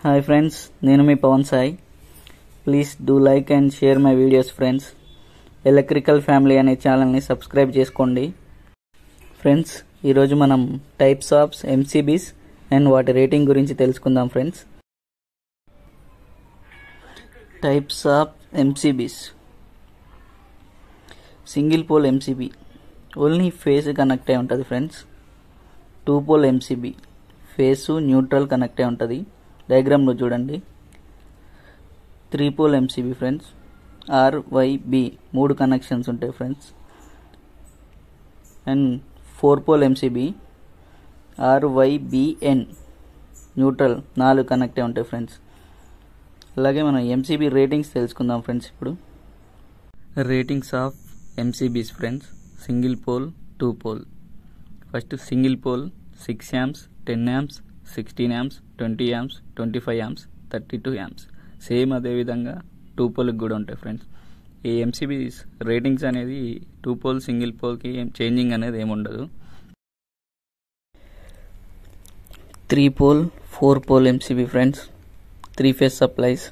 Hi friends, నేను మీ Pavan Sai. Please do like and share my videos friends. Electrical family అనే ఛానల్ని సబ్స్క్రైబ్ చేసుకోండి. ఫ్రెండ్స్, ఈరోజు మనం టైప్స్ ఆఫ్ ఎంసీబీస్ అండ్ వాటి రేటింగ్ గురించి తెలుసుకుందాం friends. Types of MCBs. Single pole MCB only phase connect అయి ఉంటుంది friends. 2 pole MCB phase neutral connect అయి ఉంటుంది. డయాగ్రామ్లో చూడండి. 3 pole MCB friends. RYB 3 connections ఉంటాయి friends. And 4 pole MCB RYBN neutral 4 connect అయి ఉంటాయి ఫ్రెండ్స్. అలాగే మనం ఎంసీబీ రేటింగ్స్ తెలుసుకుందాం ఫ్రెండ్స్. ఇప్పుడు ratings of MCBs friends. Single pole, 2 pole. First single pole 6 amps, 10 amps, 16 amps, 20 amps, 25 amps, 32 amps. Same అదేవిధంగా 2 పోల్కి కూడా ఉంటాయి ఫ్రెండ్స్. ఈ ఎంసీబీస్ రేటింగ్స్ అనేది 2 పోల్ సింగిల్ పోల్కి చేంజింగ్ అనేది ఏముండదు. 3 pole, 4 pole MCB friends. 3 phase supplies.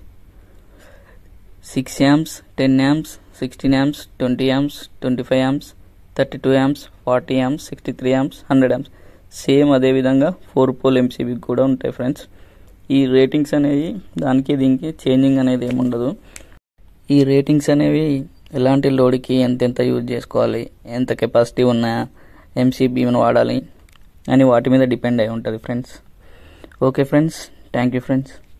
6 amps, 10 amps, 16 amps, 20 amps, 25 amps, 32 amps, 40 amps, 63 amps, 100 amps. Same అదేవిధంగా 4 pole MCB కూడా ఉంటాయి ఫ్రెండ్స్. ఈ రేటింగ్స్ అనేవి దానికి దీనికి చేంజింగ్ అనేది ఏముండదు. ఈ రేటింగ్స్ అనేవి ఎలాంటి లోడ్కి ఎంతెంత యూజ్ చేసుకోవాలి, ఎంత కెపాసిటీ ఉన్న ఎంసీబీని వాడాలి అని వాటి మీద డిపెండ్ అయి ఉంటుంది friends. Okay friends, thank you friends.